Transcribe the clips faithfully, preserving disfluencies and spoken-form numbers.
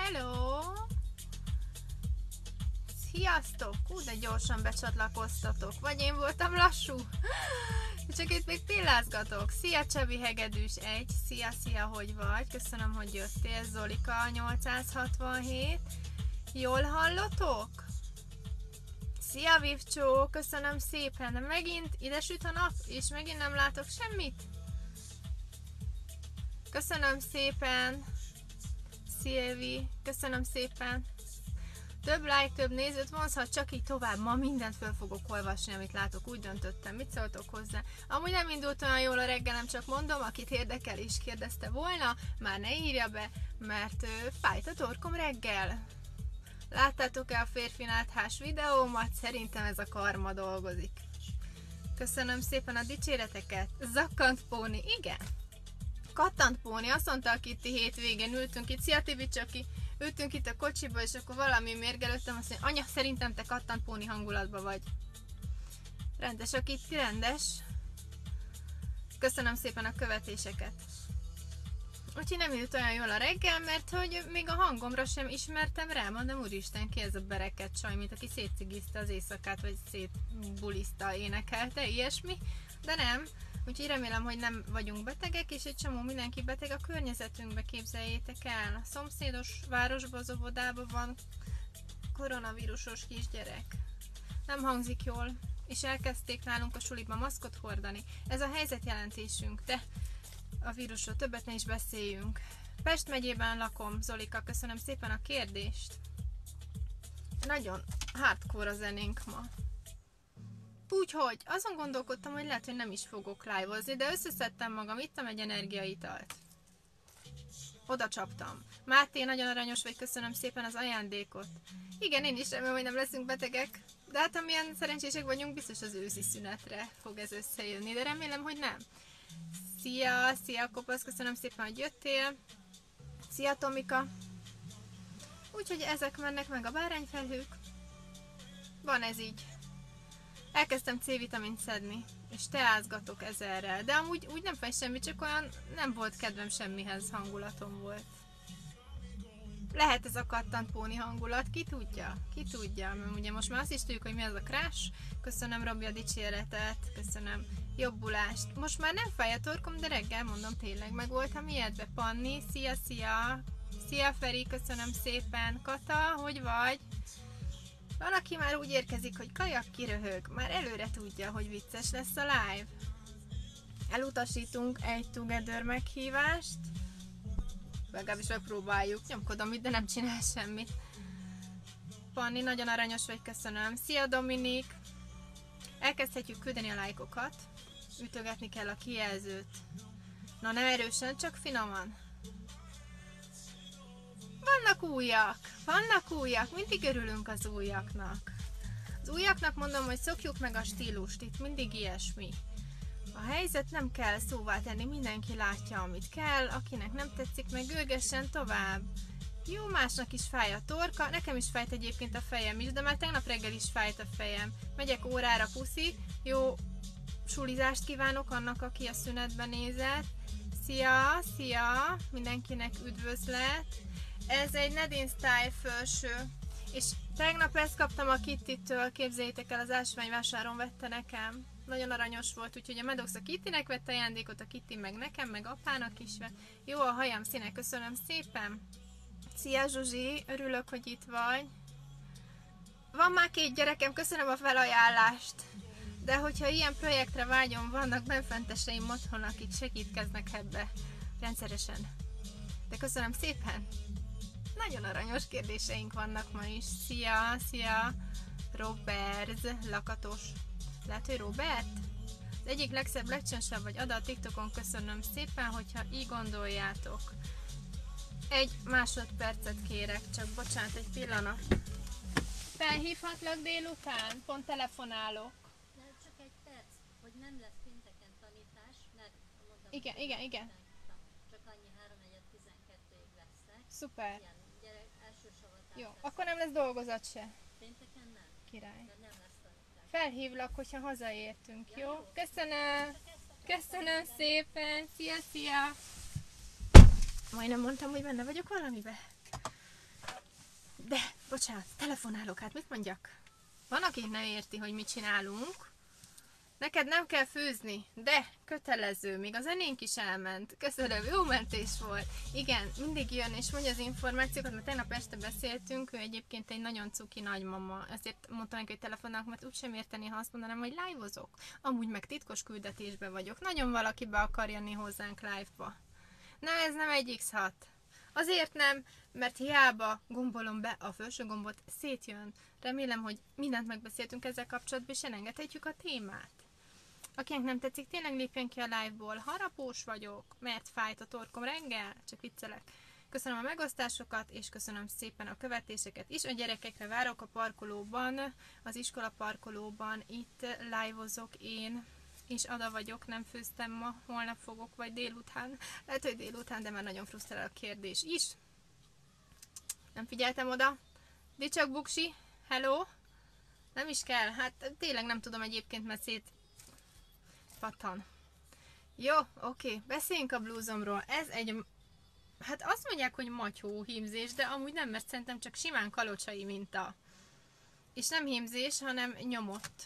hello! Sziasztok! Hú, de gyorsan becsatlakoztatok. Vagy én voltam lassú? Csak itt még pillázgatok. Szia Csebi Hegedűs egy. Szia, szia, hogy vagy? Köszönöm, hogy jöttél. Zolika nyolcszázhatvanhét. Jól hallotok? Szia Vivcsó, köszönöm szépen. De megint ide süt a nap, és megint nem látok semmit. Köszönöm szépen. Szilvi, köszönöm szépen. Több like, több nézőt vonzhat, csak így tovább. Ma mindent föl fogok olvasni, amit látok. Úgy döntöttem. Mit szóltok hozzá? Amúgy nem indult olyan jól a reggelem, csak mondom, akit érdekel és kérdezte volna, már ne írja be, mert ö, fájt a torkom reggel. Láttátok-e a férfi náthás videómat? Szerintem ez a karma dolgozik. Köszönöm szépen a dicséreteket. Zakkant Póni, igen. Kattant Póni, azt mondta, akit ti hétvégén ültünk itt. Szia Tibi Csaki! Ültünk itt a kocsiba, és akkor valami mérgelődtem, azt mondja, anya, szerintem te Kattant Póni hangulatban vagy. Rendes, aki itt rendes. Köszönöm szépen a követéseket. Úgyhogy nem jött olyan jól a reggel, mert hogy még a hangomra sem ismertem rá, mondom, úristen, ki ez a bereket csaj, mint aki szétcigizte az éjszakát, vagy szétbuliszta, énekelte, ilyesmi, de nem. Úgyhogy remélem, hogy nem vagyunk betegek, és egy csomó mindenki beteg a környezetünkbe, képzeljétek el. A szomszédos városba, az óvodában van koronavírusos kisgyerek. Nem hangzik jól, és elkezdték nálunk a suliba maszkot hordani. Ez a helyzetjelentésünk, de a vírusról többet ne is beszéljünk. Pest megyében lakom, Zolika, köszönöm szépen a kérdést. Nagyon hardcore a zenénk ma. Úgyhogy azon gondolkodtam, hogy lehet, hogy nem is fogok live-ozni, de összeszedtem magam, ittam egy energiaitalt. Oda csaptam. Máté, nagyon aranyos vagy, köszönöm szépen az ajándékot. Igen, én is remélem, hogy nem leszünk betegek, de hát amilyen szerencsések vagyunk, biztos az őszi szünetre fog ez összejönni, de remélem, hogy nem. Szia, szia Kopasz, köszönöm szépen, hogy jöttél. Szia Tomika. Úgyhogy ezek mennek meg a bárányfelhők. Van ez így. Elkezdtem C-vitamint szedni, és teázgatok ezerrel, de amúgy úgy nem fáj semmi, csak olyan nem volt kedvem semmihez, hangulatom volt. Lehet ez a Kattant Póni hangulat, ki tudja, ki tudja, mert ugye most már azt is tudjuk, hogy mi az a crash. Köszönöm Robi a dicséretet, köszönöm jobbulást. Most már nem fáj a torkom, de reggel mondom tényleg meg voltam ilyetve. Panni, szia, szia, szia Feri, köszönöm szépen. Kata, hogy vagy? Van, aki már úgy érkezik, hogy kajak kiröhög, már előre tudja, hogy vicces lesz a live. Elutasítunk egy together meghívást, legalábbis megpróbáljuk, nyomkodom itt, de nem csinál semmit. Panni, nagyon aranyos vagy, köszönöm. Szia Dominik! Elkezdhetjük küldeni a lájkokat, ütögetni kell a kijelzőt. Na ne erősen, csak finoman. Vannak újak, vannak újak, mindig örülünk az újaknak. Az újaknak mondom, hogy szokjuk meg a stílust, itt mindig ilyesmi. A helyzet nem kell szóvá tenni, mindenki látja, amit kell, akinek nem tetszik, meg görgessen tovább. Jó, másnak is fáj a torka, nekem is fájt egyébként a fejem is, de már tegnap reggel is fájt a fejem. Megyek órára, puszi, jó sulizást kívánok annak, aki a szünetben nézett. Szia, szia, mindenkinek üdvözlet. Ez egy Nadine Style felső, és tegnap ezt kaptam a Kitty-től, képzeljétek el, az ásványvásáron vette nekem. Nagyon aranyos volt, úgyhogy a Medox a Kittynek vett ajándékot, a Kitty meg nekem, meg apának is vett. Jó a hajam színe, köszönöm szépen. Szia Zsuzsi, örülök, hogy itt vagy. Van már két gyerekem, köszönöm a felajánlást. De hogyha ilyen projektre vágyom, vannak benfenteseim otthon, akik segítkeznek ebbe rendszeresen. De köszönöm szépen. Nagyon aranyos kérdéseink vannak ma is. Szia, szia, Robert, lakatos. Lehet, hogy Robert? Az egyik legszebb, legcsönsabb vagy adat TikTokon, köszönöm szépen, hogyha így gondoljátok. Egy másodpercet kérek, csak bocsánat, egy pillanat. Felhívhatlak délután? Pont telefonálok. Nem, csak egy perc, hogy nem lesz pénteken tanítás, mert mondom, igen, igen, igen. Csak annyi háromnegyed tizenkettőig leszek. Szuper. Ilyen gyerek első savatás. Jó, lesz. Akkor nem lesz dolgozat se. Pénteken nem. Király. De nem lesz tanítás. Felhívlak, hogyha hazaértünk, Ja, jó? jó? Köszönöm. Köszönöm szépen. Szia, szia. Majdnem mondtam, hogy benne vagyok valamibe. De, bocsánat, telefonálok, hát mit mondjak? Van, aki nem érti, hogy mit csinálunk. Neked nem kell főzni, de kötelező, még a zenénk is elment. Köszönöm, jó mentés volt. Igen, mindig jön és mondja az információkat, mert tegnap este beszéltünk, ő egyébként egy nagyon cuki nagymama, ezért mondtam neki, hogy telefonálok, mert úgysem érteni, ha azt mondanám, hogy live-ozok. Amúgy meg titkos küldetésben vagyok. Nagyon valaki be akar jönni hozzánk live-ba. Na, ez nem egy iksz hat. Azért nem, mert hiába gombolom be a felső gombot, szétjön. Remélem, hogy mindent megbeszéltünk ezzel kapcsolatban, és elengedhetjük a témát. Akinek nem tetszik, tényleg lépjen ki a live-ból. Harapós vagyok, mert fájt a torkom reggel, csak viccelek. Köszönöm a megosztásokat, és köszönöm szépen a követéseket is. A gyerekekre várok a parkolóban, az iskola parkolóban, itt live-ozok én, és Ada vagyok, nem főztem ma, holnap fogok, vagy délután. Lehet, hogy délután, de már nagyon frusztrál a kérdés is. Nem figyeltem oda. Dicsak Buksi, hello! Nem is kell, hát tényleg nem tudom egyébként, mert szét pattan. Jó, oké, beszéljünk a blúzomról. Ez egy, hát azt mondják, hogy matyó hímzés, de amúgy nem, mert szerintem csak simán kalocsai minta. És nem hímzés, hanem nyomott.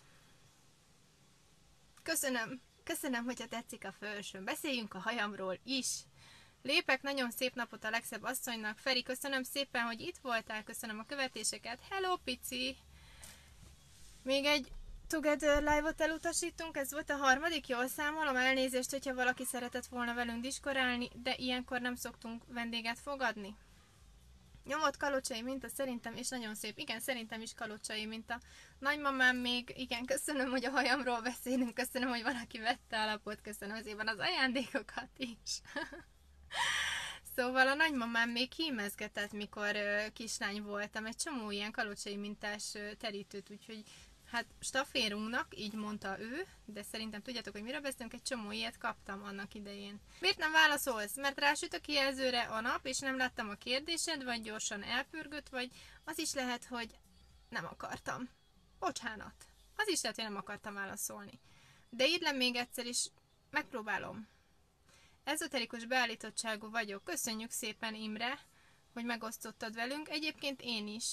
Köszönöm, köszönöm, hogyha tetszik a felsőm. Beszéljünk a hajamról is. Lépek, nagyon szép napot a legszebb asszonynak. Feri, köszönöm szépen, hogy itt voltál, köszönöm a követéseket. Hello, pici! Még egy Together live-ot elutasítunk, ez volt a harmadik, jól számolom, elnézést, hogyha valaki szeretett volna velünk diskorálni, de ilyenkor nem szoktunk vendéget fogadni. Nyomott kalocsai minta szerintem, és nagyon szép. Igen, szerintem is kalocsai minta. Nagymamám még, igen, köszönöm, hogy a hajamról beszélünk, köszönöm, hogy valaki vette a lapot, köszönöm szépen az ajándékokat is. Szóval a nagymamám még hímezgetett, mikor uh, kislány voltam, egy csomó ilyen kalocsai mintás uh, terítőt, úgyhogy hát staférunknak, így mondta ő, de szerintem tudjátok, hogy mire beszélünk, egy csomó ilyet kaptam annak idején. Miért nem válaszolsz? Mert rásüt a kijelzőre a nap, és nem láttam a kérdésed, vagy gyorsan elpörgött, vagy az is lehet, hogy nem akartam. Bocsánat. Az is lehet, hogy nem akartam válaszolni. De írd le még egyszer is, megpróbálom. Ezoterikus beállítottságú vagyok. Köszönjük szépen, Imre, hogy megosztottad velünk. Egyébként én is.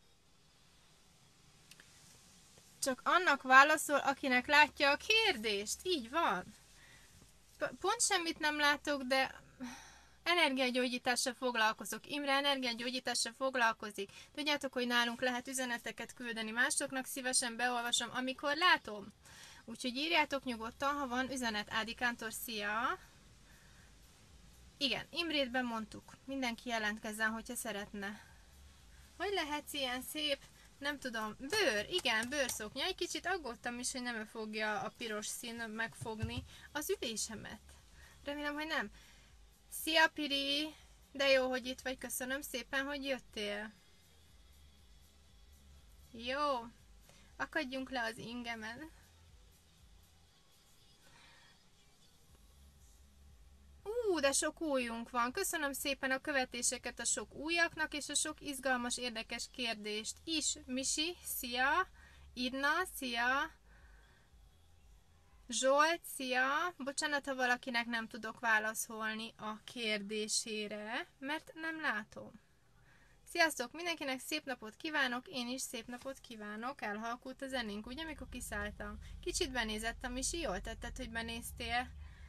Csak annak válaszol, akinek látja a kérdést. Így van. Pont semmit nem látok, de energiagyógyítással foglalkozok. Imre energiagyógyítással foglalkozik. Tudjátok, hogy nálunk lehet üzeneteket küldeni másoknak, szívesen beolvasom, amikor látom. Úgyhogy írjátok nyugodtan, ha van üzenet. Ádi Kántor, szia! Igen, Imrét bemondtuk. Mindenki jelentkezzen, hogyha szeretne. Hogy lehetsz ilyen szép? Nem tudom. Bőr, igen, bőrszoknya. Egy kicsit aggódtam is, hogy nem fogja a piros szín megfogni az ülésemet. Remélem, hogy nem. Szia, Piri! De jó, hogy itt vagy. Köszönöm szépen, hogy jöttél. Jó. Akadjunk le az ingemen. Ú, de sok újunk van. Köszönöm szépen a követéseket a sok újaknak, és a sok izgalmas, érdekes kérdést is. Misi, szia! Idna, szia! Zsolt, szia! Bocsánat, ha valakinek nem tudok válaszolni a kérdésére, mert nem látom. Sziasztok! Mindenkinek szép napot kívánok, én is szép napot kívánok. Elhalkult a zenénk, ugye, amikor kiszálltam? Kicsit benézett a Misi, jól tetted, hogy benéztél.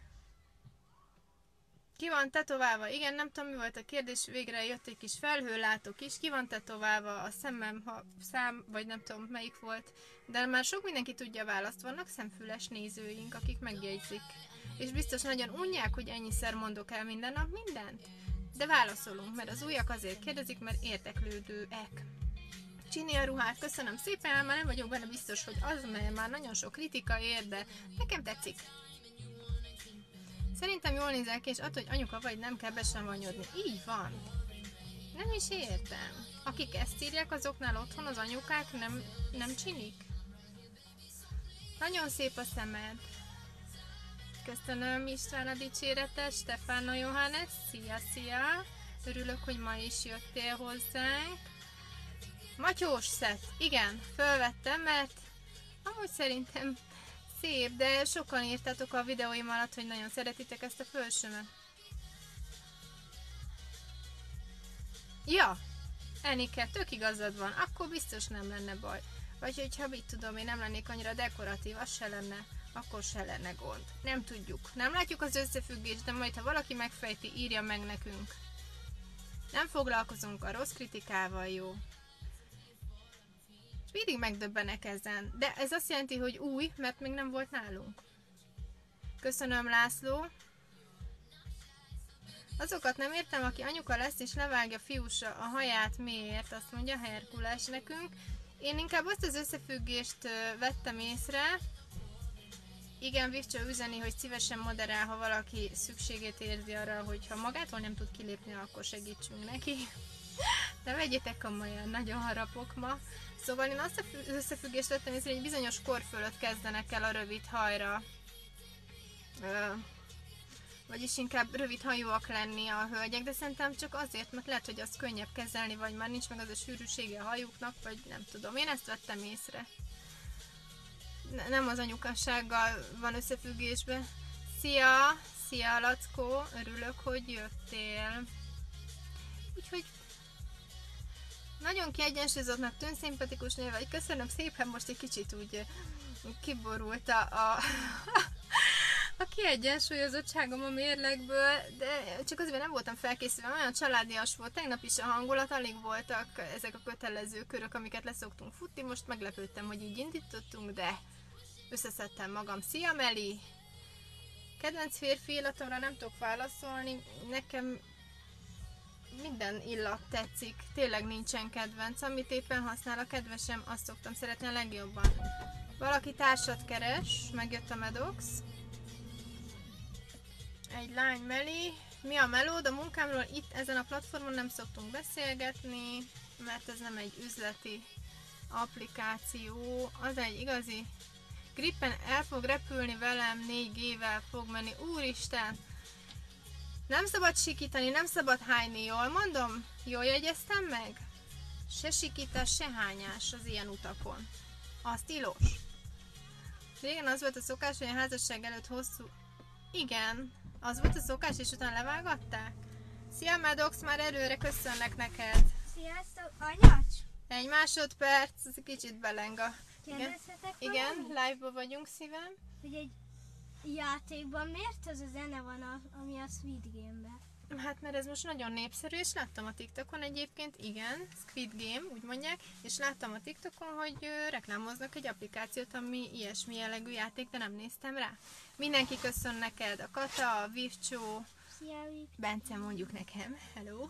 Ki van tetoválva? Igen, nem tudom, mi volt a kérdés, végre jött egy kis felhőlátok is. Ki van tetoválva a szemem, ha szám, vagy nem tudom, melyik volt. De már sok mindenki tudja a választ. Vannak szemfüles nézőink, akik megjegyzik. És biztos nagyon unják, hogy ennyiszer mondok el minden nap mindent. De válaszolunk, mert az újak azért kérdezik, mert érdeklődőek. Csini a ruhát, köszönöm szépen, már nem vagyok benne biztos, hogy az, mert már nagyon sok kritika ér, de nekem tetszik. Szerintem jól nézel ki, és attól, hogy anyuka vagy, nem kell besavanyodni. Így van. Nem is értem. Akik ezt írják, azoknál otthon az anyukák nem, nem csinik. Nagyon szép a szemed. Köszönöm István a dicséretet, Stefano Johannes, szia, szia. Örülök, hogy ma is jöttél hozzánk. Matyós szett. Igen, fölvettem, mert amúgy szerintem szép, de sokan írtátok a videóim alatt, hogy nagyon szeretitek ezt a fölsőmet. Ja, Enike, tök igazad van, akkor biztos nem lenne baj. Vagy hogyha mit tudom, én nem lennék annyira dekoratív, az se lenne, akkor se lenne gond. Nem tudjuk. Nem látjuk az összefüggést, de majd ha valaki megfejti, írja meg nekünk. Nem foglalkozunk a rossz kritikával, jó? És mindig megdöbbenek ezen. De ez azt jelenti, hogy új, mert még nem volt nálunk. Köszönöm, László. Azokat nem értem, aki anyuka lesz és levágja fiúsa a haját, miért? Azt mondja Herkules nekünk. Én inkább azt az összefüggést vettem észre. Igen, Vivcsó üzeni, hogy szívesen moderál, ha valaki szükségét érzi arra, hogy ha magától nem tud kilépni, akkor segítsünk neki. De vegyétek komolyan, nagyon harapok ma. Szóval én azt az összefüggést vettem észre, hogy egy bizonyos kor fölött kezdenek el a rövid hajra. Ö, vagyis inkább rövid hajóak lenni a hölgyek, de szerintem csak azért, mert lehet, hogy az könnyebb kezelni, vagy már nincs meg az a sűrűsége a hajuknak, vagy nem tudom. Én ezt vettem észre. Ne, nem az anyukassággal van összefüggésben. Szia! Szia, Lackó! Örülök, hogy jöttél. Úgyhogy nagyon kiegyensúlyozottnak tűn, szimpatikus név vagy. Köszönöm szépen, most egy kicsit úgy kiborult a, a, a kiegyensúlyozottságom a mérlegből, de csak azért nem voltam felkészülve, olyan családias volt, tegnap is a hangulat, alig voltak ezek a kötelező körök, amiket leszoktunk futni, most meglepődtem, hogy így indítottunk, de összeszedtem magam. Szia, Meli! Kedvenc férfi illatomra nem tudok válaszolni, nekem minden illat tetszik, tényleg nincsen kedvenc, amit éppen használ a kedvesem, azt szoktam szeretni a legjobban. Valaki társat keres, megjött a Medox. Egy lány, Meli. Mi a melód? A munkámról itt ezen a platformon nem szoktunk beszélgetni, mert ez nem egy üzleti applikáció, az egy igazi Gripen el fog repülni velem, négy G-vel fog menni. Úristen! Nem szabad sikítani, nem szabad hányni, jól mondom? Jól jegyeztem meg? Se sikítás, se hányás az ilyen utakon. Az tilos. Régen az volt a szokás, hogy a házasság előtt hosszú... Igen, az volt a szokás, és utána levágatták? Szia, Maddox, már előre köszönnek neked. Sziasztok, anyacs! Egy másodperc, ez egy kicsit belenga. Igen, igen, live-ba vagyunk, szívem. Hogy egy játékban miért az a zene van, a, ami a Squid Game-ben? Hát mert ez most nagyon népszerű, és láttam a TikTokon egyébként, igen, Squid Game, úgy mondják, és láttam a TikTokon, hogy ö, reklámoznak egy applikációt, ami ilyesmi jellegű játék, de nem néztem rá. Mindenki köszön neked, a Kata, a Vivcsó, Bence mondjuk nekem, hello.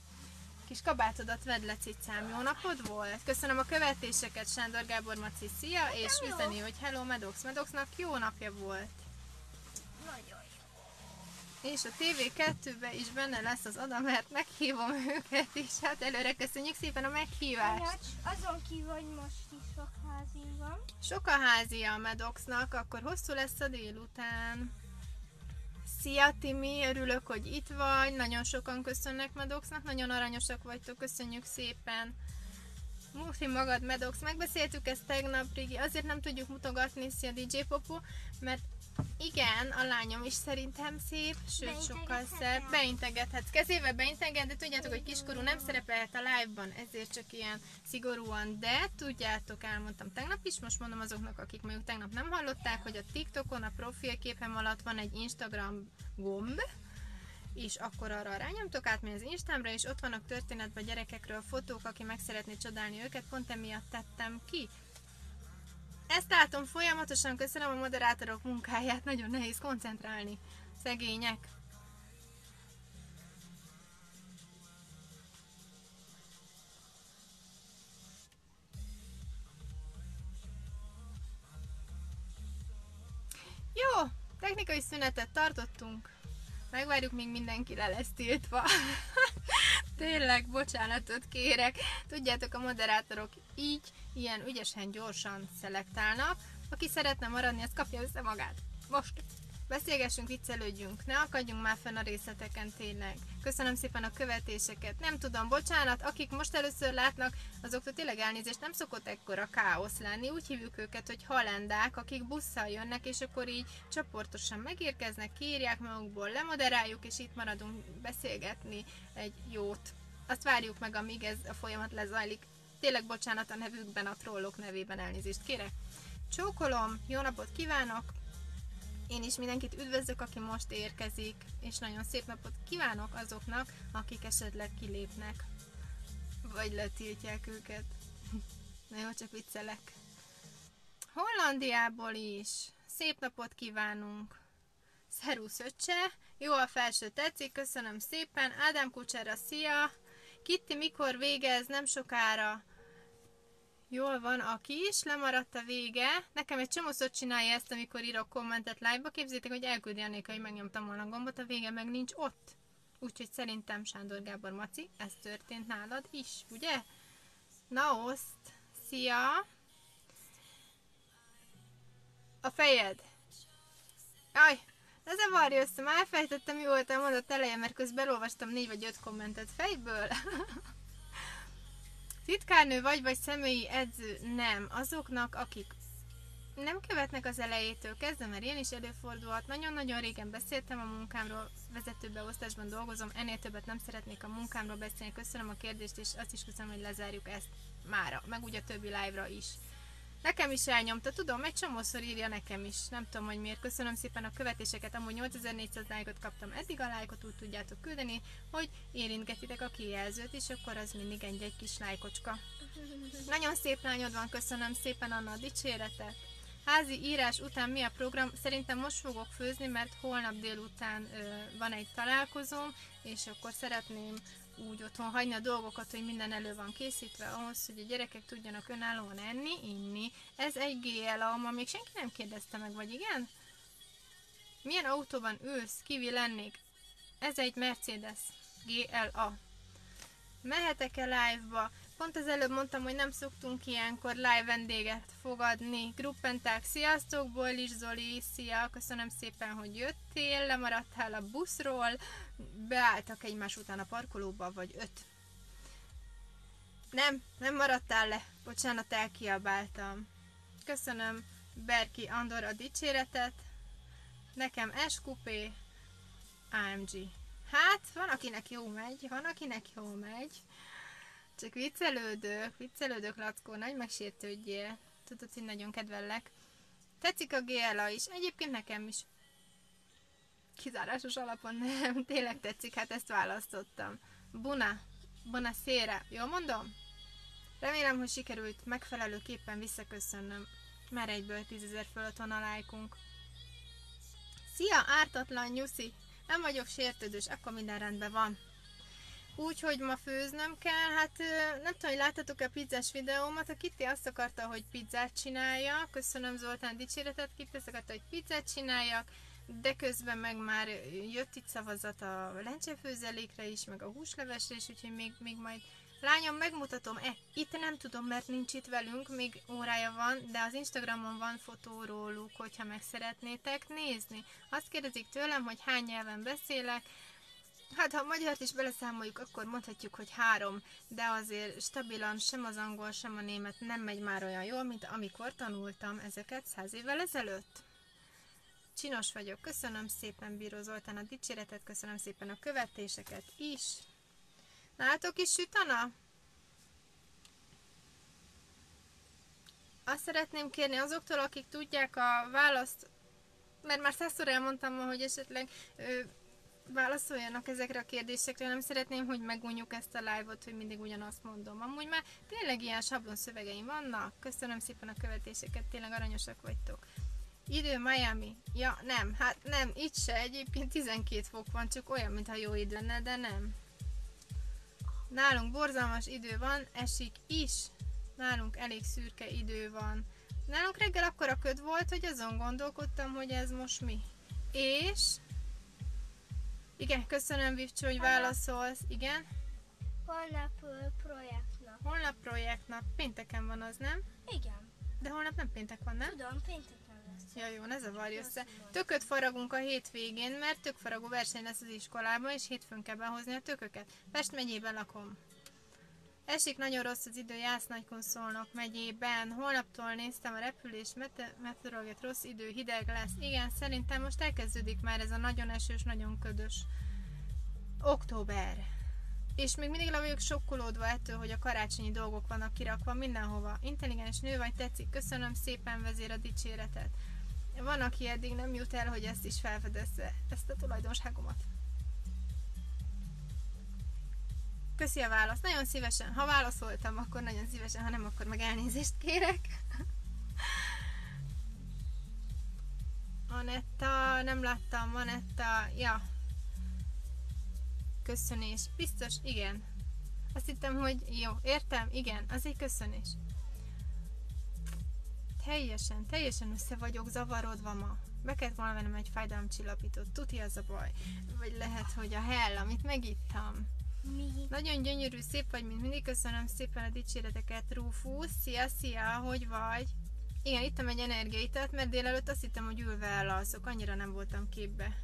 Kis kabátodat vedd le, cicám, jó napod volt? Köszönöm a követéseket, Sándor Gábor Maci, szia, és üzeni, hogy hello Medox, Medoxnak jó napja volt. Nagyon jó. És a té vé kettőben is benne lesz az Ada, mert meghívom őket is. Hát előre köszönjük szépen a meghívást. Anyacs, azon kívül, hogy most is sok házi van. Sok a házia a Medoxnak, akkor hosszú lesz a délután. Szia, Timi, örülök, hogy itt vagy. Nagyon sokan köszönnek Medoxnak, nagyon aranyosak vagytok, köszönjük szépen. Muti magad, Medox, megbeszéltük ezt tegnap, Rigi, azért nem tudjuk mutogatni, szia dé dzsé Popo, mert igen, a lányom is szerintem szép, sőt sokkal szebb. Beintegethetsz, kezével beinteget, de tudjátok, hogy kiskorú nem szerepelhet a live-ban, ezért csak ilyen szigorúan, de tudjátok, elmondtam tegnap is, most mondom azoknak, akik mondjuk tegnap nem hallották, hogy a TikTokon a profilképem alatt van egy Instagram gomb, és akkor arra rányomtok át, az Instámra, és ott vannak történetben gyerekekről fotók, aki meg szeretné csodálni őket, pont emiatt tettem ki. Ezt látom folyamatosan, köszönöm a moderátorok munkáját, nagyon nehéz koncentrálni. Szegények. Jó, technikai szünetet tartottunk. Megvárjuk, míg mindenki le lesz tiltva. Tényleg, bocsánatot kérek. Tudjátok, a moderátorok így, ilyen ügyesen, gyorsan szelektálnak. Aki szeretne maradni, az kapja össze magát. Most beszélgessünk, viccelődjünk. Ne akadjunk már fenn a részleteken, tényleg. Köszönöm szépen a követéseket. Nem tudom, bocsánat, akik most először látnak, azoktól tényleg elnézést, nem szokott ekkora káosz lenni. Úgy hívjuk őket, hogy halendák, akik busszal jönnek, és akkor így csoportosan megérkeznek, kiírják magukból, lemoderáljuk, és itt maradunk beszélgetni egy jót. azt várjuk meg, amíg ez a folyamat lezajlik. Tényleg bocsánat a nevükben, a trollok nevében elnézést kérek. Csókolom, jó napot kívánok! Én is mindenkit üdvözlök, aki most érkezik, és nagyon szép napot kívánok azoknak, akik esetleg kilépnek, vagy letiltják őket. Na jó, csak viccelek. Hollandiából is szép napot kívánunk. Szerusz öccse, jó a felső tetszik, köszönöm szépen. Ádám Kucsera, szia! Kitti mikor végez, nem sokára. Jól van, aki is, lemaradt a vége. Nekem egy csomószor csinálja ezt, amikor írok kommentet live-ba. Képzétek, hogy elküldi annélkül, hogy megnyomtam volna a gombot, a vége meg nincs ott. Úgyhogy szerintem Sándor Gábor Maci, ez történt nálad is, ugye? Na oszt, szia! A fejed. Aj, ne zavarj össze, már elfejtettem, mi volt a mondat eleje, mert közben olvastam négy vagy öt kommentet fejből. Titkárnő vagy, vagy személyi edző? Nem. Azoknak, akik nem követnek az elejétől kezdve, mert én is előfordulhat. Nagyon-nagyon régen beszéltem a munkámról, vezetőbeosztásban dolgozom, ennél többet nem szeretnék a munkámról beszélni. Köszönöm a kérdést, és azt is köszönöm, hogy lezárjuk ezt mára, meg ugye a többi live-ra is. Nekem is elnyomta, tudom, egy csomószor írja nekem is, nem tudom, hogy miért. Köszönöm szépen a követéseket, amúgy nyolcezer-négyszáz lájkot kaptam eddig, a lájkot úgy tudjátok küldeni, hogy érintgetitek a kijelzőt, és akkor az mindig egy-egy kis lájkocska. Nagyon szép lányod van, köszönöm szépen Anna a dicséretet. Házi írás után mi a program? Szerintem most fogok főzni, mert holnap délután ö, van egy találkozóm, és akkor szeretném úgy otthon hagyni a dolgokat, hogy minden elő van készítve ahhoz, hogy a gyerekek tudjanak önállóan enni, inni. Ez egy gé el á, ma még senki nem kérdezte meg, vagy igen? Milyen autóban ülsz? Kivi lennék? Ez egy Mercedes gé el á. Mehetek-e live-ba? Pont az előbb mondtam, hogy nem szoktunk ilyenkor live vendéget fogadni. Gruppenták, sziasztok, Bojlis Zoli, szia, köszönöm szépen, hogy jöttél, lemaradtál a buszról, beálltak egymás után a parkolóba, vagy öt. Nem, nem maradtál le, bocsánat, elkiabáltam. Köszönöm Berki Andor a dicséretet, nekem es kú pé, á em gé. Hát, van akinek jó megy, van akinek jó megy. Csak viccelődök, viccelődök, Lackó, nagy megsértődjél. Tudod, hogy nagyon kedvellek. Tetszik a gé el á is, egyébként nekem is. Kizárásos alapon nem, tényleg tetszik, hát ezt választottam. Buna, Buna szére, jól mondom? Remélem, hogy sikerült megfelelőképpen visszaköszönnöm. Már egyből tízezer fölött van a lájkunk. Szia, ártatlan nyuszi! Nem vagyok sértődős, akkor minden rendben van. Úgyhogy ma főznöm kell, hát nem tudom, hogy láttatok-e a pizzás videómat, a Kitti azt akarta, hogy pizzát csinálja, köszönöm Zoltán dicséretet, Kitti azt akarta, hogy pizzát csináljak, de közben meg már jött itt szavazat a lencsefőzelékre is, meg a húslevesre is, úgyhogy még, még majd lányom megmutatom, e, itt nem tudom, mert nincs itt velünk, még órája van, de az Instagramon van fotó róluk, hogyha meg szeretnétek nézni. Azt kérdezik tőlem, hogy hány nyelven beszélek. Hát, ha a magyart is beleszámoljuk, akkor mondhatjuk, hogy három, de azért stabilan sem az angol, sem a német nem megy már olyan jól, mint amikor tanultam ezeket száz évvel ezelőtt. Csinos vagyok, köszönöm szépen Bíró Zoltán a dicséretet, köszönöm szépen a követéseket is. Nálatok is süt a nap? Azt szeretném kérni azoktól, akik tudják a választ, mert már százszor elmondtam ma, hogy esetleg ö, válaszoljanak ezekre a kérdésekre, nem szeretném, hogy megunjuk ezt a live-ot, hogy mindig ugyanazt mondom. Amúgy már tényleg ilyen sablon szövegeim vannak, köszönöm szépen a követéseket, tényleg aranyosak vagytok. Idő Miami? Ja, nem, hát nem, itt se, egyébként tizenkét fok van, csak olyan, mintha jó idő lenne, de nem. Nálunk borzalmas idő van, esik is, nálunk elég szürke idő van. Nálunk reggel akkora köd volt, hogy azon gondolkodtam, hogy ez most mi. És... igen, köszönöm Vivcsó, hogy válaszolsz. Igen? Holnap uh, projektnap. Holnap projektnap. Pénteken van az, nem? Igen. De holnap nem péntek van, nem? Tudom, pénteken lesz. Ja, jó, ne zavarj össze. Tököt faragunk a hétvégén, mert tökfaragó verseny lesz az iskolában, és hétfőn kell behozni a tököket. Pest megyében lakom. Esik nagyon rossz az idő, Jász-Nagykun-Szolnok megyében. Holnaptól néztem a repülés meteorológiát, rossz idő, hideg lesz. Igen, szerintem most elkezdődik már ez a nagyon esős, nagyon ködös október. És még mindig le vagyok sokkolódva ettől, hogy a karácsonyi dolgok vannak kirakva mindenhova. Intelligens nő vagy, tetszik, köszönöm szépen, vezér, a dicséretet. Van, aki eddig nem jut el, hogy ezt is felfedezze, ezt a tulajdonságomat. Köszi a választ, nagyon szívesen. Ha válaszoltam, akkor nagyon szívesen, ha nem, akkor meg elnézést kérek. Anetta, nem láttam, Anetta, ja. Köszönés, biztos, igen. Azt hittem, hogy jó, értem, igen, az egy köszönés. Teljesen, teljesen össze vagyok zavarodva ma. Be kellett volna vennem egy fájdalomcsillapítót, tuti az a baj. Vagy lehet, hogy a hell, amit megittam. Mi? Nagyon gyönyörű, szép vagy, mint mindig, köszönöm szépen a dicséreteket, Rufus. Szia, szia, hogy vagy? Igen, ittam egy energiaitalt, mert délelőtt azt hittem, hogy ülve elalszok, annyira nem voltam képbe.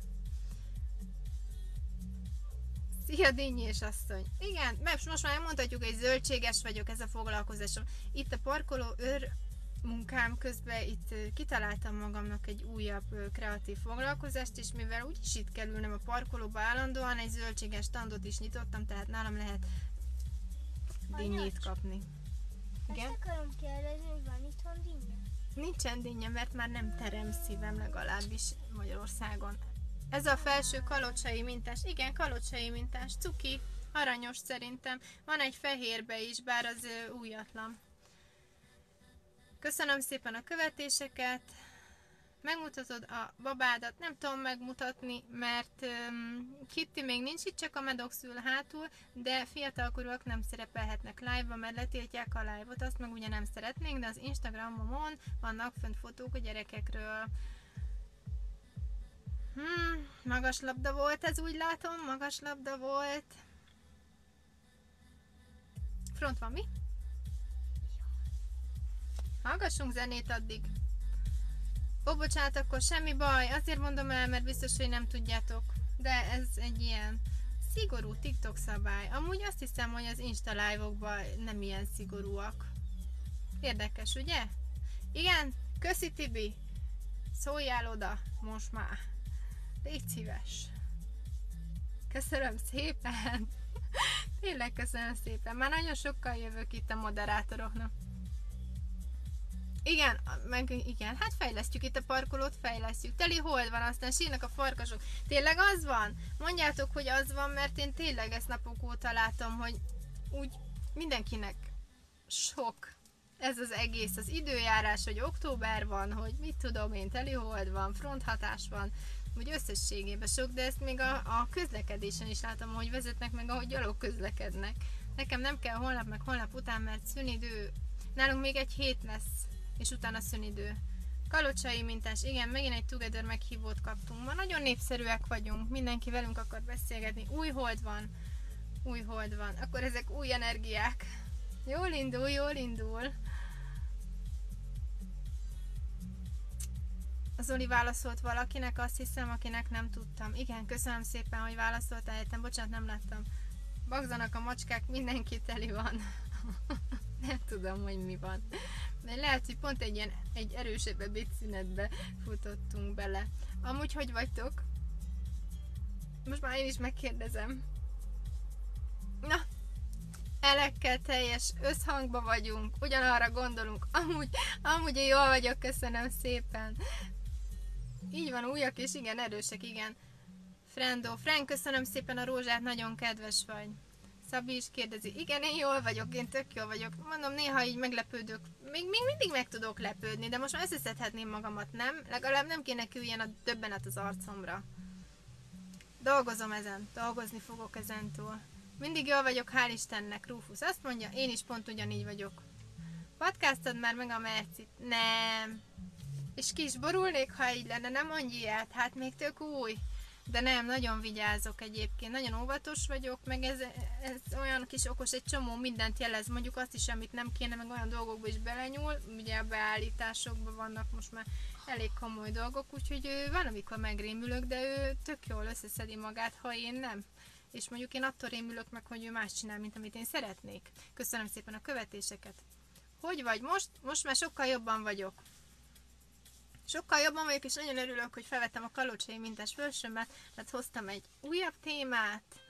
Szia, Dinnyés asszony! Igen, mert most már elmondhatjuk, hogy zöldséges vagyok, ez a foglalkozásom. Itt a parkoló őr munkám közben itt kitaláltam magamnak egy újabb kreatív foglalkozást, és mivel úgyis itt kell ülnem a parkolóba állandóan, egy zöldséges standot is nyitottam, tehát nálam lehet dinnyét kapni. Igen? Azt akarom kérdezni, hogy van itthon dinnye? Nincsen dinnye, mert már nem terem szívem, legalábbis Magyarországon. Ez a felső kalocsai mintás. Igen, kalocsai mintás. Cuki, aranyos szerintem. Van egy fehérbe is, bár az ö, újatlan. Köszönöm szépen a követéseket. Megmutatod a babádat. Nem tudom megmutatni, mert um, Kitty még nincs itt, csak a Medox ül hátul, de fiatalkorúak nem szerepelhetnek live-ba, mert letiltják a live-ot, azt meg ugye nem szeretnénk, de az Instagramomon vannak fönt fotók a gyerekekről. Hmm, magas labda volt ez, úgy látom, magas labda volt. Front van mi? Hallgassunk zenét addig. Ó, bocsánat, akkor semmi baj, azért mondom el, mert biztos, hogy nem tudjátok. De ez egy ilyen szigorú TikTok szabály. Amúgy azt hiszem, hogy az Insta live-okban nem ilyen szigorúak. Érdekes, ugye? Igen? Köszi, Tibi! Szóljál oda, most már. Légy szíves. Köszönöm szépen. Tényleg köszönöm szépen. Már nagyon sokkal jövök itt a moderátoroknak. Igen, meg igen, hát fejlesztjük itt a parkolót, fejlesztjük. Teli hold van, aztán sírnak a farkasok. Tényleg az van? Mondjátok, hogy az van, mert én tényleg ezt napok óta látom, hogy úgy mindenkinek sok ez az egész, az időjárás, hogy október van, hogy mit tudom én, teli hold van, fronthatás van, úgy összességében sok, de ezt még a, a közlekedésen is látom, hogy vezetnek meg, ahogy gyalog közlekednek. Nekem nem kell holnap meg holnap után, mert szünidő. Nálunk még egy hét lesz, és utána szünidő. Kalocsai mintás, igen, megint egy Together meghívót kaptunk. Ma nagyon népszerűek vagyunk, mindenki velünk akar beszélgetni. Új hold van, új hold van. Akkor ezek új energiák. Jól indul, jól indul. Az Oli válaszolt valakinek, azt hiszem, akinek nem tudtam. Igen, köszönöm szépen, hogy válaszoltál helyettem. Bocsánat, nem láttam. Bagzanak a macskák, mindenki teli van. Nem tudom, hogy mi van. De lehet, hogy pont egy ilyen egy erősebb ebédszünetbe futottunk bele. Amúgy hogy vagytok? Most már én is megkérdezem. Na, elekkel teljes összhangba vagyunk, ugyanarra gondolunk. Amúgy, amúgy én jól vagyok, köszönöm szépen. Így van, újak és igen, erősek, igen. Frendo, Frank, köszönöm szépen a rózsát, nagyon kedves vagy. Szabi is kérdezi, igen, én jól vagyok, én tök jól vagyok. Mondom, néha így meglepődök. Még, még mindig meg tudok lepődni, de most már összeszedhetném magamat, nem? Legalább nem kéne küldjen a döbbenet az arcomra. Dolgozom ezen, dolgozni fogok ezentúl. Mindig jól vagyok, hál' Istennek, Rufus azt mondja, én is pont ugyanígy vagyok. Podcastod már meg a Mercit? Nem. És ki is borulnék, ha így lenne, nem mondj ilyet, hát még tök új. De nem, nagyon vigyázok egyébként, nagyon óvatos vagyok, meg ez, ez olyan kis okos, egy csomó mindent jelez, mondjuk azt is, amit nem kéne, meg olyan dolgokba is belenyúl, ugye a beállításokban vannak most már elég komoly dolgok, úgyhogy van, amikor megrémülök, de ő tök jól összeszedi magát, ha én nem. És mondjuk én attól rémülök meg, hogy ő más csinál, mint amit én szeretnék. Köszönöm szépen a követéseket. Hogy vagy most? Most már sokkal jobban vagyok. Sokkal jobban vagyok, és nagyon örülök, hogy felvettem a kalocsai mintás fölsőmet, mert hoztam egy újabb témát,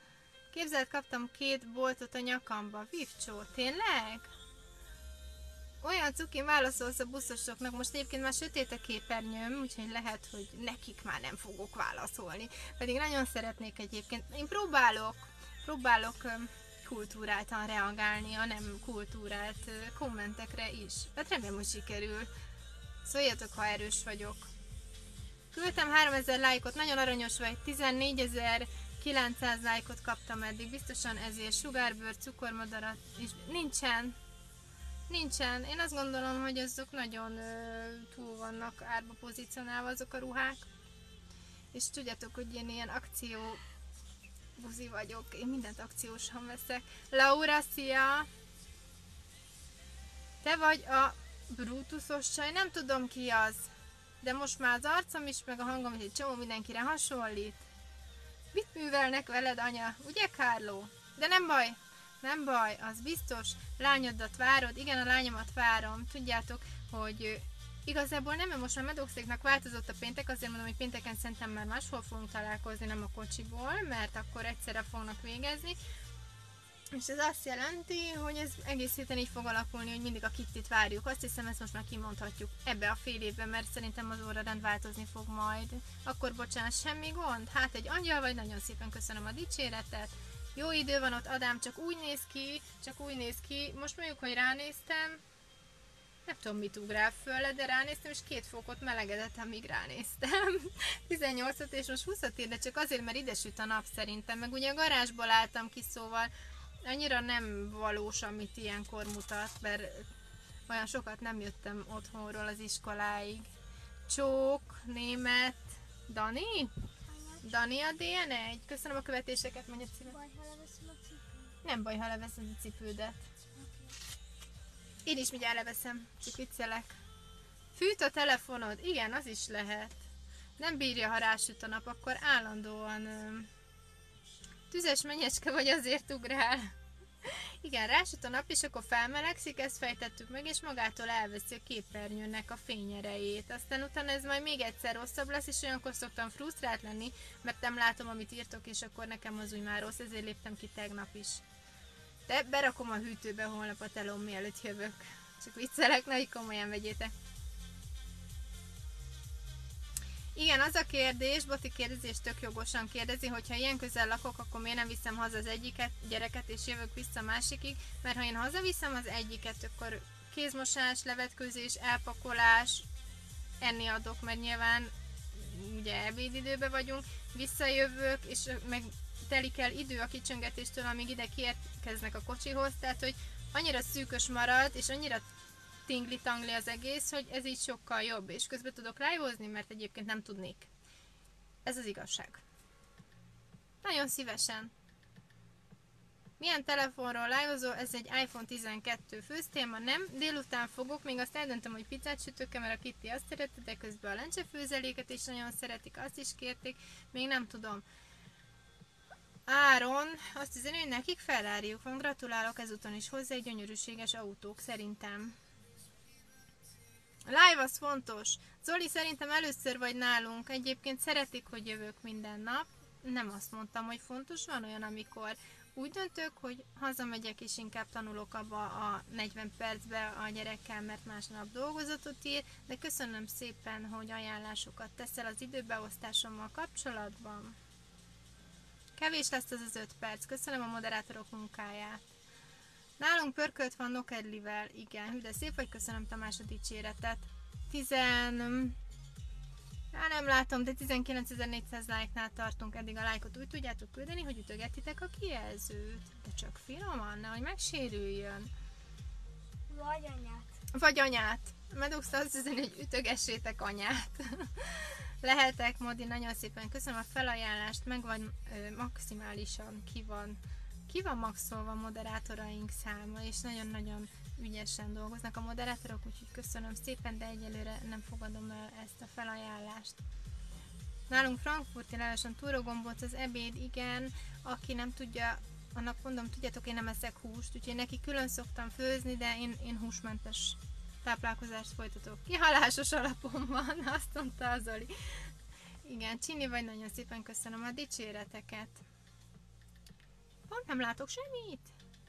Képzeld, kaptam két boltot a nyakamba. Vivcsó, tényleg? Olyan cuki válaszolsz a buszosoknak, most egyébként már sötét a képernyőm, úgyhogy lehet, hogy nekik már nem fogok válaszolni. Pedig nagyon szeretnék egyébként. Én próbálok, próbálok kultúráltan reagálni a nem kultúrált kommentekre is. Hát remélem, hogy sikerül. Szóljatok, ha erős vagyok. Küldtem háromezer lájkot, nagyon aranyos vagy, tizennégyezer-kilencszáz lájkot kaptam eddig, biztosan ezért sugárbőr, cukormadarat is nincsen. Nincsen. Én azt gondolom, hogy azok nagyon ö, túl vannak árba pozícionálva azok a ruhák. És tudjátok, hogy én ilyen akció buzi vagyok. Én mindent akciósan veszek. Laura, szia! Te vagy a Brutusos csaj, nem tudom ki az. De most már az arcom is, meg a hangom is egy csomó mindenkire hasonlít. Mit művelnek veled, anya? Ugye, Kárló? De nem baj. Nem baj, az biztos. Lányodat várod? Igen, a lányomat várom. Tudjátok, hogy igazából nem, most már Medókszéknak változott a péntek, azért mondom, hogy pénteken szerintem már máshol fogunk találkozni, nem a kocsiból, mert akkor egyszerre fognak végezni. És ez azt jelenti, hogy ez egész héten így fog alakulni, hogy mindig a Kittit várjuk. Azt hiszem, ezt most már kimondhatjuk ebbe a fél évben, mert szerintem az órarend változni fog majd. Akkor bocsánat, semmi gond? Hát egy angyal vagy, nagyon szépen köszönöm a dicséretet. Jó idő van ott, Adám, csak úgy néz ki, csak úgy néz ki. Most mondjuk, hogy ránéztem, nem tudom, mit ugrál föl, de ránéztem, és két fokot melegedett, amíg ránéztem. tizennyolcat és most húszat ér, de csak azért, mert ide süt a nap szerintem. Meg ugye a garázsból álltam ki, szóval annyira nem valós, amit ilyenkor mutat, mert olyan sokat nem jöttem otthonról az iskoláig. Csók, német, Dani? Dani a dé en egy? Köszönöm a követéseket, mondja szíve. Baj, ha leveszem a cipőt? Nem baj, ha leveszed a cipődet. Én is mindjárt leveszem, csak viccelek. Fűt a telefonod? Igen, az is lehet. Nem bírja, ha rásüt a nap, akkor állandóan... Ö, tüzes menyecske vagy, azért ugrál. Igen, rásüt a nap, és akkor felmelegszik, ezt fejtettük meg, és magától elveszi a képernyőnek a fényerejét. Aztán utána ez majd még egyszer rosszabb lesz, és olyankor szoktam frusztrált lenni, mert nem látom, amit írtok, és akkor nekem az úgy már rossz, ezért léptem ki tegnap is. De berakom a hűtőbe holnap a telóm, mielőtt jövök. Csak viccelek, ne így komolyan vegyétek. Igen, az a kérdés, Boti kérdezés tök jogosan kérdezi, hogyha ilyen közel lakok, akkor miért nem viszem haza az egyiket, gyereket, és jövök vissza a másikig, mert ha én hazaviszem az egyiket, akkor kézmosás, levetkőzés, elpakolás, enni adok, mert nyilván ugye ebédidőben vagyunk, visszajövök, és meg telik el idő a kicsöngetéstől, amíg ide kiérkeznek a kocsihoz, tehát hogy annyira szűkös marad, és annyira tingli-tangli az egész, hogy ez így sokkal jobb, és közben tudok live-ozni, mert egyébként nem tudnék. Ez az igazság. Nagyon szívesen. Milyen telefonról live-ozol? Ez egy iPhone tizenkettő főztéma, nem? Délután fogok, még azt eldöntöm, hogy pizzát sütök, mert a Kitty azt szereti, de közben a lencsefőzeléket is nagyon szeretik, azt is kérték, még nem tudom. Áron azt üzeni, hogy nekik Ferrariuk van, gratulálok ezúton is hozzá, egy gyönyörűséges autók szerintem. A live az fontos. Zoli, szerintem először vagy nálunk. Egyébként szeretik, hogy jövök minden nap. Nem azt mondtam, hogy fontos. Van olyan, amikor úgy döntök, hogy hazamegyek és inkább tanulok abba a negyven percbe a gyerekkel, mert másnap dolgozatot ír. De köszönöm szépen, hogy ajánlásokat teszel az időbeosztásommal kapcsolatban. Kevés lesz az az öt perc. Köszönöm a moderátorok munkáját. Nálunk pörkölt van Nokedlivel. Igen, hű, de szép vagy, köszönöm Tamás a dicséretet. Tizen... Hát nem látom, de tizenkilencezer-négyszáz like-nál tartunk. Eddig a lájkot úgy tudjátok küldeni, hogy ütögetitek a kijelzőt. De csak finoman, nehogy megsérüljön. Vagy anyát. Vagy anyát. Medux azt üzeni, hogy ütögessétek anyát. Lehetek, Modi, nagyon szépen köszönöm a felajánlást, meg van ö, maximálisan ki van, ki van maxolva a moderátoraink száma, és nagyon-nagyon ügyesen dolgoznak a moderátorok, úgyhogy köszönöm szépen, de egyelőre nem fogadom el ezt a felajánlást. Nálunk frankfurti levesen túrogombóc az ebéd, igen, aki nem tudja, annak mondom, tudjátok, én nem eszek húst, úgyhogy neki külön szoktam főzni, de én, én húsmentes táplálkozást folytatok. Kihalásos alapon van, azt mondta az Zoli. Igen, Csini vagy, nagyon szépen köszönöm a dicséreteket. Pont nem látok semmit.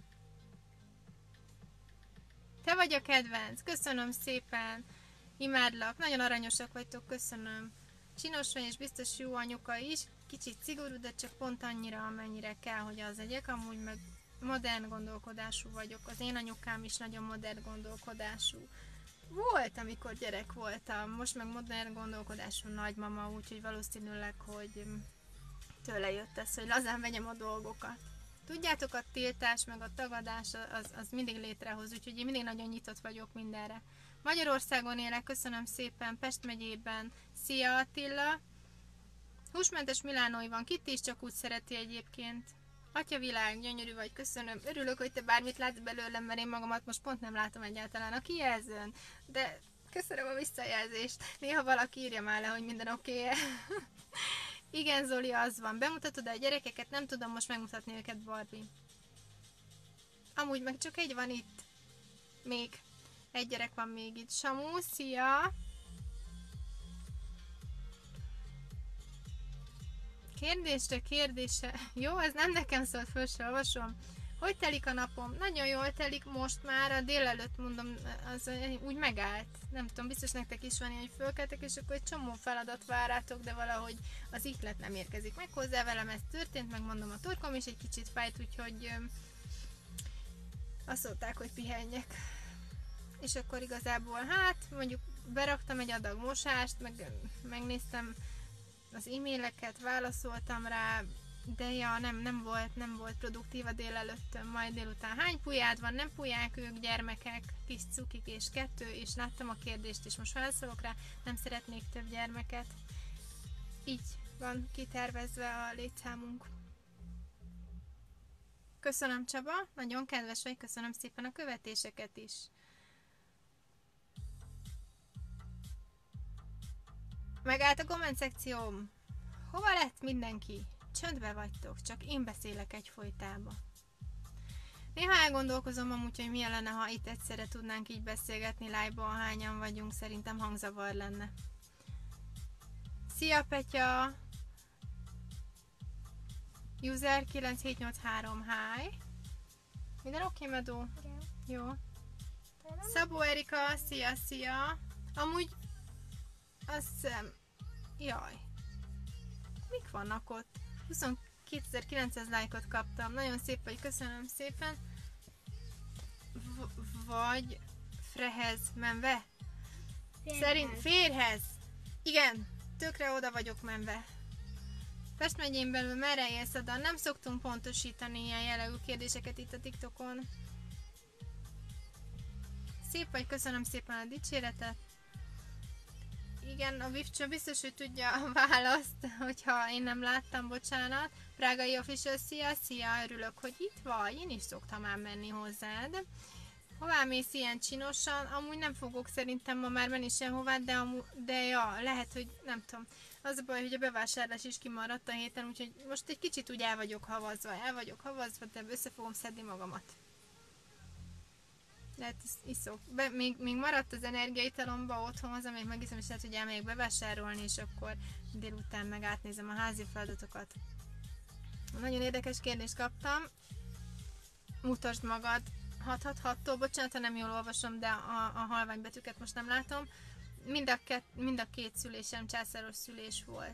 Te vagy a kedvenc. Köszönöm szépen. Imádlak. Nagyon aranyosak vagytok. Köszönöm. Csinos vagy és biztos jó anyuka is. Kicsit szigorú, de csak pont annyira, amennyire kell, hogy az legyek. Amúgy meg modern gondolkodású vagyok. Az én anyukám is nagyon modern gondolkodású volt, amikor gyerek voltam. Most meg modern gondolkodású nagymama, úgyhogy valószínűleg, hogy tőle jött ez, hogy lazán vegyem a dolgokat. Tudjátok, a tiltás meg a tagadás az, az mindig létrehoz, úgyhogy én mindig nagyon nyitott vagyok mindenre. Magyarországon élek, köszönöm szépen, Pest megyében. Szia Attila! Húsmentes Milánói van, Kitti is csak úgy szereti egyébként. Atyavilág, gyönyörű vagy, köszönöm. Örülök, hogy te bármit látsz belőlem, mert én magamat most pont nem látom egyáltalán a kijelzőn. De köszönöm a visszajelzést. Néha valaki írja már le, hogy minden oké-e. Igen, Zoli, az van. Bemutatod a gyerekeket? Nem tudom most megmutatni őket, Barbie. Amúgy meg csak egy van itt. Még. Egy gyerek van még itt. Samu, szia! Kérdésre, kérdése. Jó, ez nem nekem szólt, föl se olvasom. Hogy telik a napom? Nagyon jól telik most már, a délelőtt mondom, az úgy megállt. Nem tudom, biztos nektek is van ilyen, hogy fölkeltek, és akkor egy csomó feladat vár rátok, de valahogy az ihlet nem érkezik meg hozzá, velem ez történt, meg mondom, a torkom is egy kicsit fájt, úgyhogy ö, azt mondták, hogy pihenjek. És akkor igazából, hát, mondjuk beraktam egy adag mosást, meg megnéztem az e-maileket, válaszoltam rá, de ja, nem, nem volt, nem volt produktív a délelőttön, majd délután hány pulyád van, nem pulyák ők, gyermekek, kis cukik és kettő, és láttam a kérdést, és most válaszolok rá, nem szeretnék több gyermeket. Így van kitervezve a létszámunk. Köszönöm, Csaba, nagyon kedves vagy, köszönöm szépen a követéseket is. Megállt a komment szekcióm. Hova lett mindenki? Csöndbe vagytok, csak én beszélek egyfolytában. Néha elgondolkozom amúgy, hogy milyen lenne, ha itt egyszerre tudnánk így beszélgetni live-ban, hányan vagyunk, szerintem hangzavar lenne. Szia Petya! User kilenc hét nyolc három, hi! Minden oké, okay, Medó? Igen. Jó. Szabó Erika, szia, szia! Amúgy azt hiszem, jaj, mik vannak ott? huszonkétezer-kilencszáz lájkot kaptam, nagyon szép vagy, köszönöm szépen. V- vagy Frehez menve? Férhez. Szerint férhez. Igen, tökre oda vagyok menve. Pest megyén belül merre élsz, de nem szoktunk pontosítani ilyen jellegű kérdéseket itt a TikTokon. Szép vagy, köszönöm szépen a dicséretet. Igen, a Vivcső biztos, hogy tudja a választ, hogyha én nem láttam, bocsánat. Prágai Official, szia, szia, örülök, hogy itt vagy, én is szoktam ám menni hozzád. Hová mész ilyen csinosan? Amúgy nem fogok szerintem ma már menni sehová, de, amú, de ja, lehet, hogy nem tudom. Az a baj, hogy a bevásárlás is kimaradt a héten, úgyhogy most egy kicsit úgy el vagyok havazva, el vagyok havazva, de össze fogom szedni magamat. Lehet, iszok. Be, még, még maradt az energiaitalomba otthon, az, amelyik megiszom, és lehet, hogy elmegyek bevásárolni, és akkor délután meg átnézem a házi feladatokat. Nagyon érdekes kérdést kaptam. Mutasd magad. hat hat hattól, bocsánat, ha nem jól olvasom, de a, a halványbetűket most nem látom. Mind a, két, mind a két szülésem császáros szülés volt.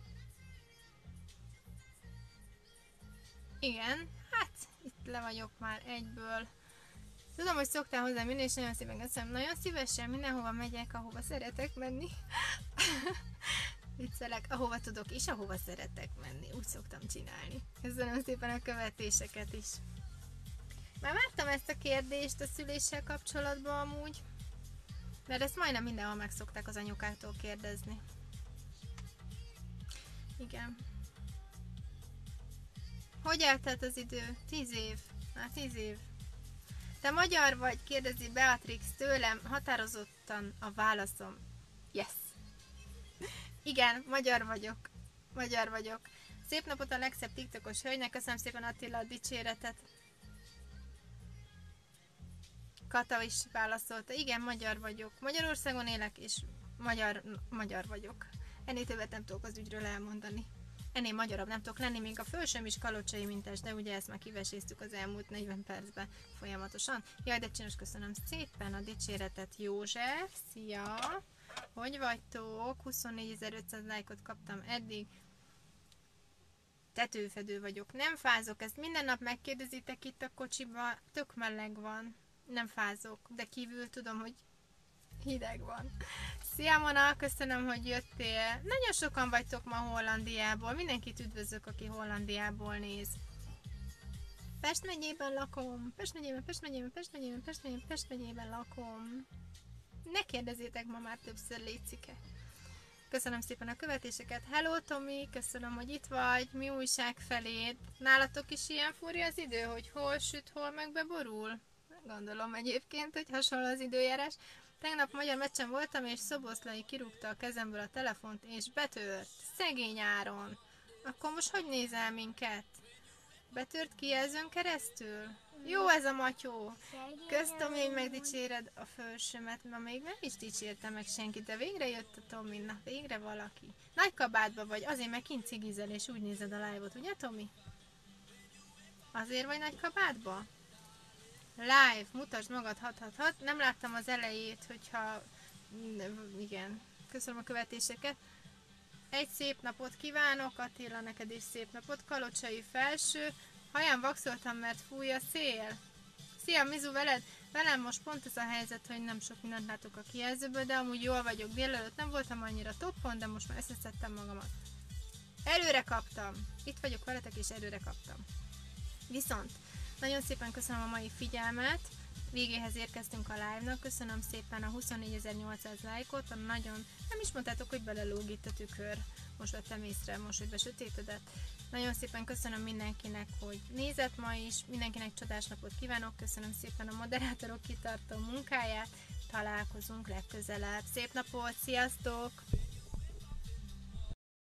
Igen, hát itt le vagyok már egyből. Tudom, hogy szoktál hozzám jönni, és nagyon szépen köszönöm. Nagyon szívesen mindenhova megyek, ahova szeretek menni. Viccelek, ahova tudok, és ahova szeretek menni. Úgy szoktam csinálni. Köszönöm szépen a követéseket is. Már vártam ezt a kérdést a szüléssel kapcsolatban amúgy. Mert ezt majdnem mindenhol meg szokták az anyukáktól kérdezni. Igen. Hogy eltelt az idő? Tíz év. Már tíz év. Te magyar vagy? Kérdezi Beatrix tőlem. Határozottan a válaszom. Yes. Igen, magyar vagyok. Magyar vagyok. Szép napot a legszebb tiktokos hölgynek. Köszönöm szépen, Attila, a dicséretet. Kata is válaszolta. Igen, magyar vagyok. Magyarországon élek, és magyar, magyar vagyok. Ennél többet nem tudok az ügyről elmondani. ennél magyarabb nem tudok lenni, még a fölsőm is kalocsai mintás, de ugye ezt már kiveséztük az elmúlt negyven percben folyamatosan. Jaj, de csinos, köszönöm szépen a dicséretet, József, szia! Hogy vagytok? huszonnégyezer-ötszáz lájkot kaptam eddig. Tetőfedő vagyok. Nem fázok, ezt minden nap megkérdezitek itt a kocsiba, tök meleg van. Nem fázok, de kívül tudom, hogy hideg van. Szia Mona, köszönöm, hogy jöttél. Nagyon sokan vagytok ma Hollandiából. Mindenkit üdvözlök, aki Hollandiából néz. Pest megyében lakom. Pest megyében, Pest megyében, Pest megyében, Pest megyében, Pest megyében lakom. Ne kérdezzétek ma már többször, létszike. Köszönöm szépen a követéseket. Hello Tomi, köszönöm, hogy itt vagy. Mi újság feléd? Nálatok is ilyen fúrja az idő, hogy hol süt, hol meg beborul? Gondolom egyébként, hogy hasonló az időjárás. Tegnap magyar meccsen voltam, és Szoboszlai kirúgta a kezemből a telefont, és betört. Szegény Áron. Akkor most hogy nézel minket? Betört kijelzőn keresztül? Jó ez a matyó. Kösz Tomi, hogy megdicséred a felsőmet, ma még nem is dicsértem meg senkit, de végre jött a Tomi, na végre valaki. Nagy kabátba vagy, azért meg kint cigizel, és úgy nézed a live-ot, ugye Tomi? Azért vagy nagy kabátba? Live, mutasd magad, hat hat hat. Nem láttam az elejét, hogyha... Igen, köszönöm a követéseket. Egy szép napot kívánok, Attila, neked is szép napot. Kalocsai felső. Haján vaxoltam, mert fúj a szél. Szia Mizu, veled? Velem most pont ez a helyzet, hogy nem sok mindent látok a kijelzőből, de amúgy jól vagyok. Délelőtt nem voltam annyira toppon, de most már összeszedtem magamat. Előre kaptam. Itt vagyok veletek, és előre kaptam. Viszont nagyon szépen köszönöm a mai figyelmet. Végéhez érkeztünk a live-nak. Köszönöm szépen a huszonnégyezer-nyolcszáz lájkot. A nagyon... Nem is mondtátok, hogy belelóg itt a tükör. Most vettem észre, most, hogy besötétedett. Nagyon szépen köszönöm mindenkinek, hogy nézett ma is. Mindenkinek csodás napot kívánok. Köszönöm szépen a moderátorok kitartó munkáját. Találkozunk legközelebb. Szép napot, sziasztok!